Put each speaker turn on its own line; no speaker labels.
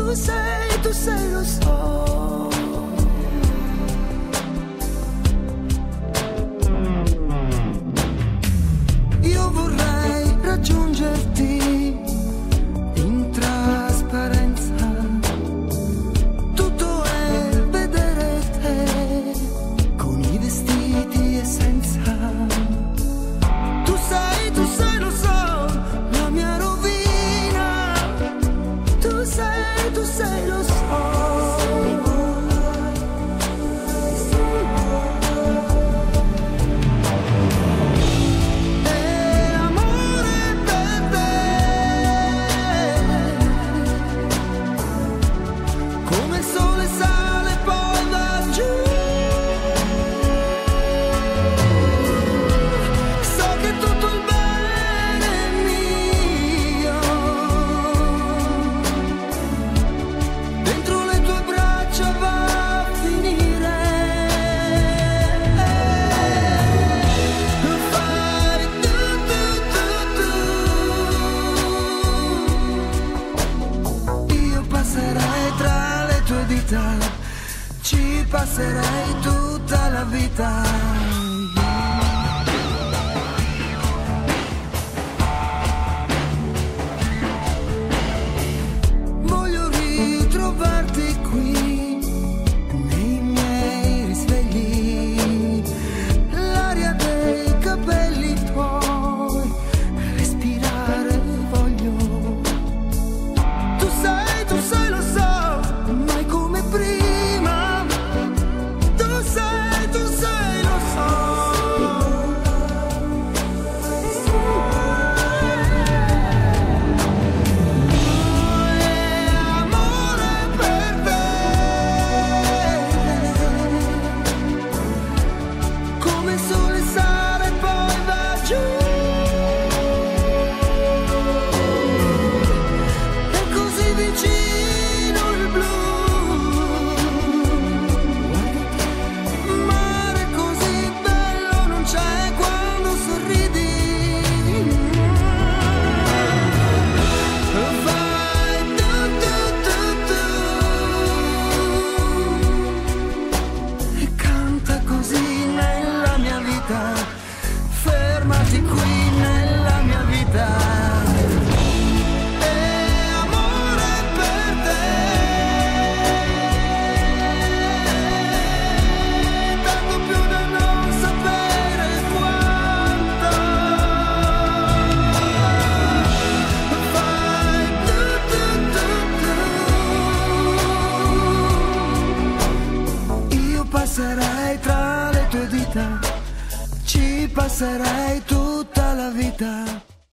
tu sei, lo so. Io vorrei raggiungerti in trasparenza, tutto è vedere te con i vestiti e senza. Tu sei, lo so, la mia rovina. Tu sei, lo so. Passerei tra le tue dita, ci passerei tutta la vita. Voglio ritrovarti qui nei miei risvegli, l'aria dei capelli tuoi, respirare voglio. Tu sei, lo so, mai come prima. Tu sei, lo so. Amore per te, come il sole sale e poi va giù. È così vicino il blu, mare così bello non c'è quando sorridi. Fai e canta così nella mia vita, fermati qui nella mia vita. Passerei tra le tue dita, ci passerei tutta la vita.